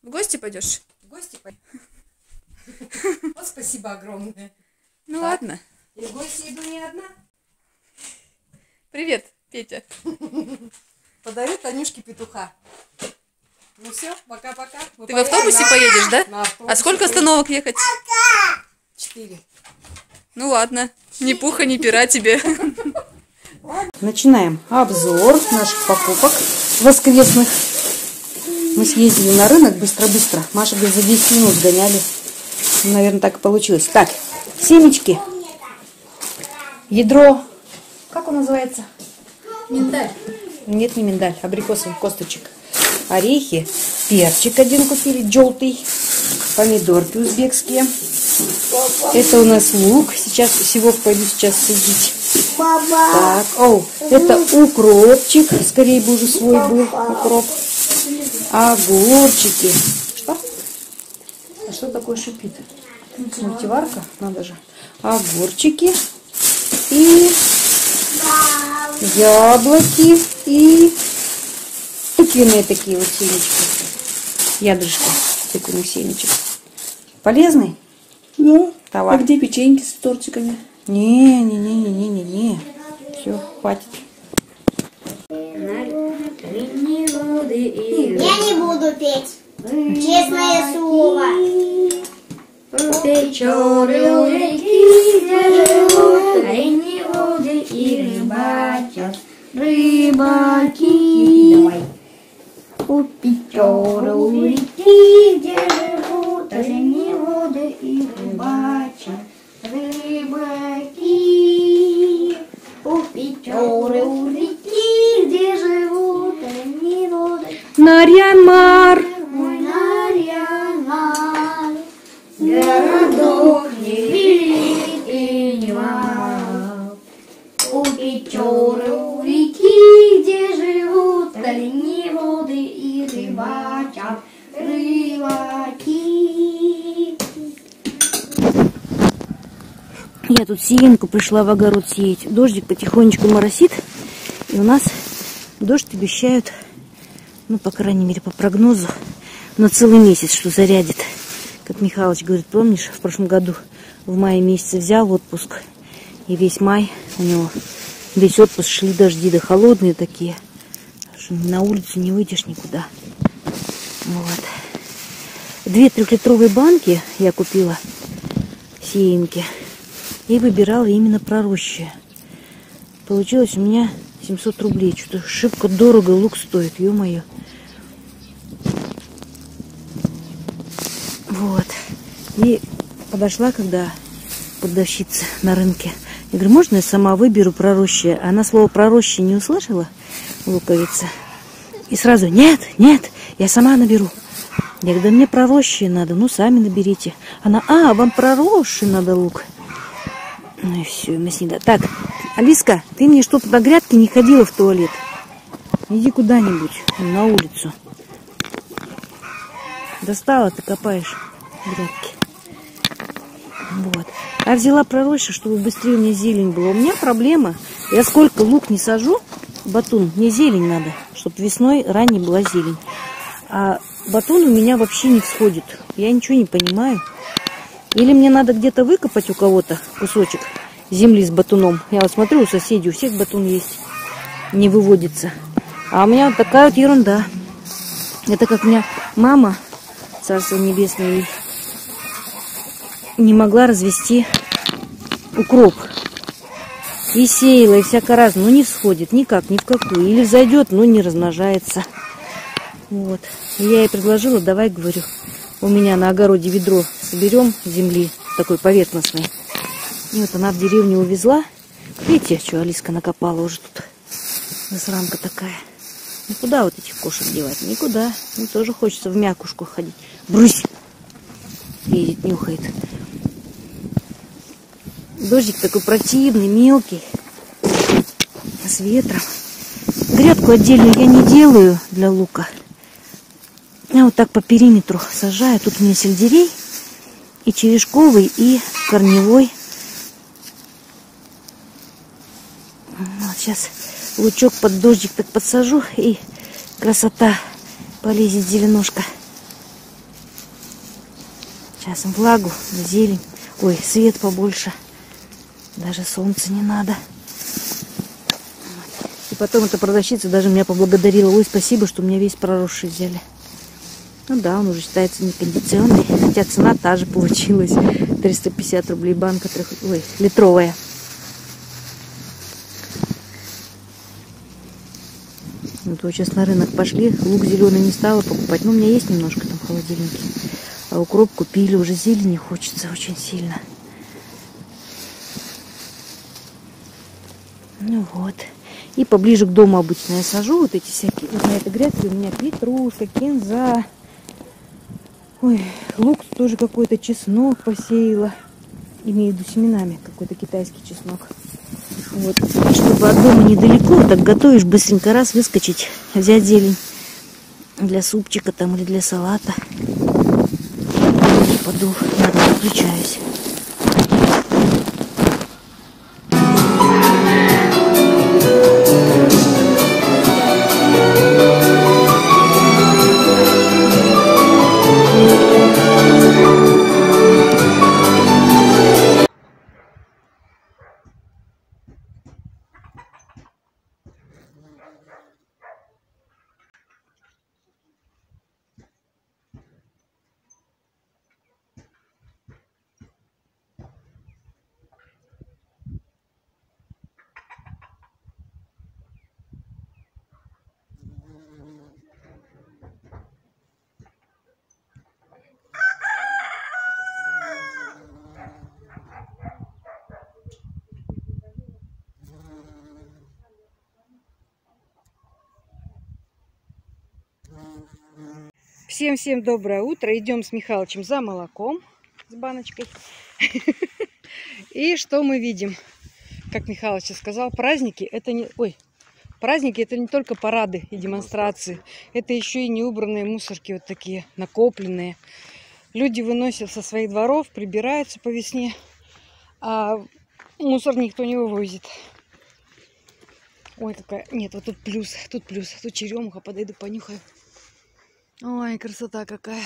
В гости пойдешь? В гости пойдешь? Вот спасибо огромное. Ну ладно. И в гости иду не одна. Привет, Петя. Подарю Танюшке петуха. Ну все, пока-пока. Ты в автобусе поедешь, да? А сколько остановок ехать? 4. Ну ладно. Ни пуха, ни пера тебе. Начинаем обзор наших покупок воскресных. Мы съездили на рынок быстро-быстро. Маша говорит, за 10 минут сгоняли. Наверное, так и получилось. Так, семечки. Ядро. Как он называется? Миндаль. Нет, не миндаль. Абрикосовый косточек. Орехи. Перчик один купили, желтый. Помидорки узбекские. Это у нас лук. Сейчас всего пойду сейчас садить. Так, это укропчик. Скорее бы уже свой был укроп. Огурчики. Что? А что такое шипит? Мультиварка? Надо же. Огурчики. И яблоки. И тыквенные такие вот семечки. Ядрышко тыквенных семечек. Полезный? Да. Товар. А где печеньки с тортиками? Не. Все, хватит. Я не буду петь. Честное слово. Печоры у реки, где живут рейни воды и рыбачат рыбаки. Давай. У Печоры у реки, где живут рейни воды и рыбачат рыбаки. У Печоры у реки, где живут рейни воды. Нарьян-Мар. Городок не велик и не мал. У Печоры у реки, где живут олени воды и рыбачат рыбаки. Я тут сеянку пришла в огород сеять. Дождик потихонечку моросит. И у нас дождь обещают, ну, по крайней мере, по прогнозу, на целый месяц, что зарядит. Как Михалыч говорит, помнишь, в прошлом году в мае месяце взял отпуск. И весь май у него, весь отпуск шли дожди, да холодные такие. Что на улицу не выйдешь никуда. Вот. 2 трехлитровые банки я купила сеянки. И выбирала именно пророщие. Получилось у меня 700 рублей. Что-то шибко дорого лук стоит, ё-моё. Вот. И подошла, когда продавщица на рынке. Я говорю, можно я сама выберу пророщие? Она слово пророщие не услышала, луковица. И сразу, нет, я сама наберу. Я говорю, да мне пророщие надо, ну сами наберите. Она, вам проросший надо лук. Ну и все, мы с ней... Так, Алиска, ты мне что-то на грядке не ходила в туалет. Иди куда-нибудь, на улицу. Достала, ты копаешь грядки. Вот. А взяла пророщие, чтобы быстрее у меня зелень была. У меня проблема. Я сколько лук не сажу, батун, мне зелень надо, чтобы весной ранней была зелень. А батун у меня вообще не всходит. Я ничего не понимаю. Или мне надо где-то выкопать у кого-то кусочек земли с батуном. Я вот смотрю, у соседей у всех батун есть. Не выводится. А у меня вот такая вот ерунда. Это как у меня мама, Царство Небесное, не могла развести укроп. И сеяла, и всяко разное. Но не всходит никак, ни в какую. Или взойдет, но не размножается. Вот. И я ей предложила, давай, говорю, у меня на огороде ведро соберем земли, такой поверхностной. И вот она в деревню увезла. Видите, что Алиска накопала уже тут. Засранка такая. Ну куда вот этих кошек девать? Никуда. Мне тоже хочется в мякушку ходить. Брысь! Едет, нюхает. Дождик такой противный, мелкий. С ветром. Грядку отдельную я не делаю для лука. Я вот так по периметру сажаю. Тут у меня сельдерей. И черешковый, и корневой. Вот сейчас лучок под дождик так подсажу. И красота. Полезет зеленушка. Сейчас им влагу, зелень. Ой, свет побольше. Даже солнца не надо. И потом эта продавщица даже меня поблагодарила. Ой, спасибо, что меня весь проросший взяли. Ну да, он уже считается некондиционный. Хотя цена та же получилась. 350 рублей банка литровая. Вот сейчас на рынок пошли. Лук зеленый не стала покупать. Ну, у меня есть немножко там в холодильнике. А укроп купили. Уже зелени хочется очень сильно. Ну вот. И поближе к дому обычно я сажу вот эти всякие. Вот на этой грядке у меня петрушка, кинза. Ой, лук тоже какой-то, чеснок посеяла. Имею в виду семенами, какой-то китайский чеснок. Вот. И чтобы от дома недалеко, так готовишь, быстренько раз выскочить, взять зелень для супчика там или для салата. Подул, ладно, выключаюсь. Всем доброе утро. Идем с Михалычем за молоком с баночкой. И что мы видим? Как Михалыч сказал, праздники это не... праздники это не только парады и демонстрации. Это еще и неубранные мусорки вот такие, накопленные. Люди выносят со своих дворов, прибираются по весне, а мусор никто не вывозит. Ой, какая... Нет, вот тут плюс. Тут черемуха. Подойду, понюхаю. Ой, красота какая.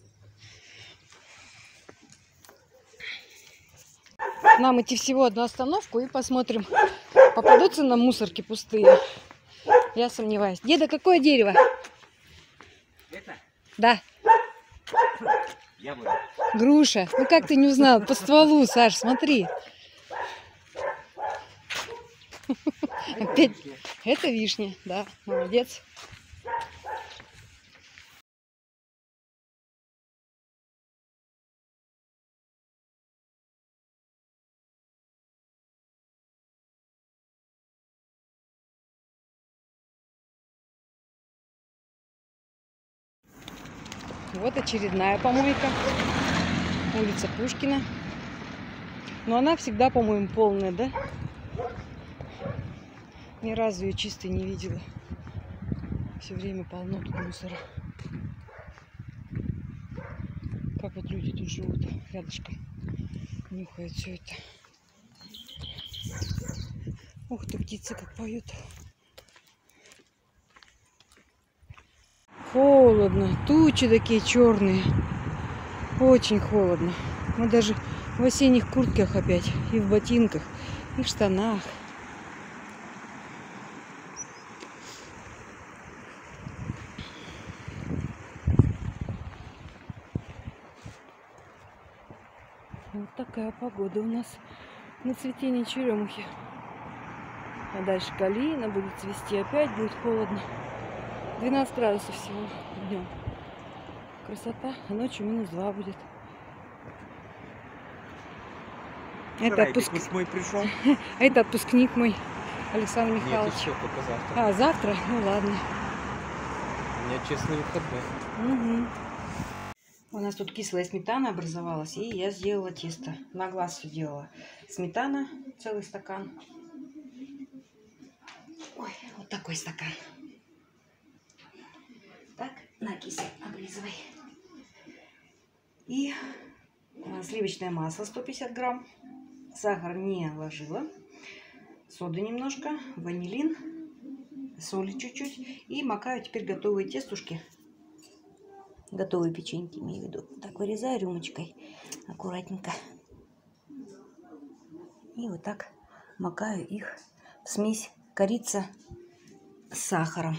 Нам идти всего одну остановку и посмотрим, попадутся нам мусорки пустые. Я сомневаюсь. Деда, какое дерево? Это? Да. Яблоня. Груша. Ну как ты не узнал? По стволу, Саш, смотри. Опять. Это вишня, да. Молодец. Вот очередная помойка. Улица Пушкина. Но она всегда, по-моему, полная, да? Ни разу ее чистой не видела. Все время полно тут мусора. Как вот люди тут живут рядышком. Нюхают все это. Ух ты, птицы как поют. Холодно. Тучи такие черные. Очень холодно. Мы даже в осенних куртках опять. И в ботинках, и в штанах. Вот такая погода у нас на цветение черемухи. А дальше калина будет цвести. Опять будет холодно. 12 градусов всего днем. Красота. А ночью -2 будет. Это отпуск мой пришел. Это отпускник мой, Александр Михайлович. Нет, еще только завтра. А, завтра? Ну ладно. У меня честный выходной. Угу. У нас тут кислая сметана образовалась, и я сделала тесто. На глаз все делала. Сметана, целый стакан. Ой, вот такой стакан. Так, на кисель облизывай. И сливочное масло 150 грамм. Сахар не ложила. Соды немножко, ванилин, соли чуть-чуть. И макаю теперь готовые тестушки Готовые печеньки, имею в виду. Так вырезаю рюмочкой аккуратненько. И вот так макаю их в смесь корица с сахаром.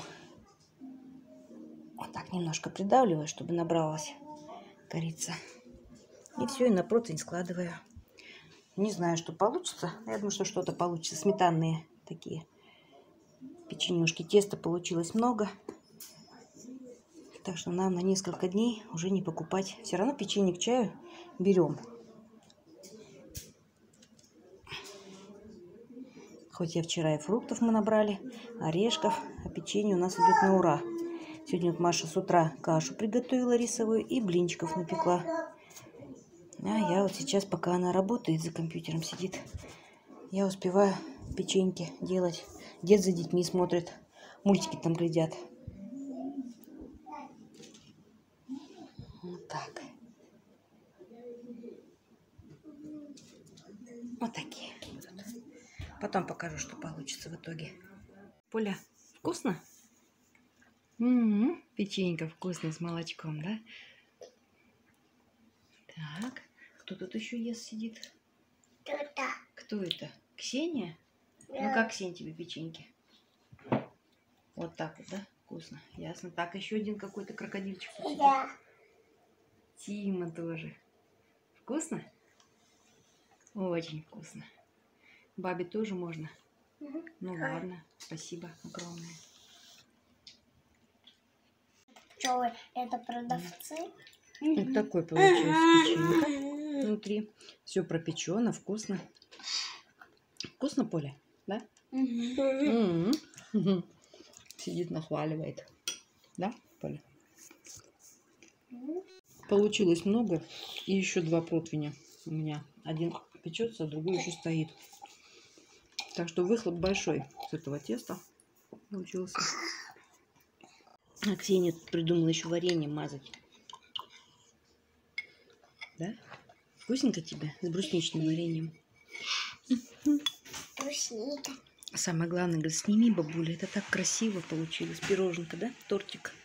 Вот так немножко придавливаю, чтобы набралась корица. И все, и на противень складываю. Не знаю, что получится. Я думаю, что что-то получится. Сметанные такие печенюшки. Теста получилось много. Так что нам на несколько дней уже не покупать. Все равно печенье к чаю берем. Хоть я вчера и фруктов мы набрали, орешков, а печенье у нас идет на ура. Сегодня вот Маша с утра кашу приготовила рисовую и блинчиков напекла. А я вот сейчас, пока она работает, за компьютером сидит, я успеваю печеньки делать. Дед за детьми смотрит, мультики там глядят. Вот так. Вот такие. Потом покажу, что получится в итоге. Поля, вкусно? Печенька вкусная с молочком, да? Так, кто тут еще ест, сидит? Кто-то. Кто это? Ксения? Ну как, Ксения, тебе печеньки? Вот так вот, да? Вкусно. Ясно. Так, еще один какой-то крокодильчик. Да. Тима тоже. Вкусно? Очень вкусно. Бабе тоже можно? Ну ладно, спасибо огромное. Что, это продавцы? Вот такой получилась печенька внутри. Все пропечено, вкусно. Вкусно, Поля? Да? Сидит, нахваливает. Да, Поля? Получилось много. И еще 2 противня у меня. Один печется, а другой еще стоит. Так что выхлоп большой с этого теста получился. А Ксения тут придумала еще варенье мазать. Да? Вкусненько тебе с брусничным вареньем? Брусника. Самое главное, говорит, сними, бабуля, это так красиво получилось. Пироженка, да? Тортик.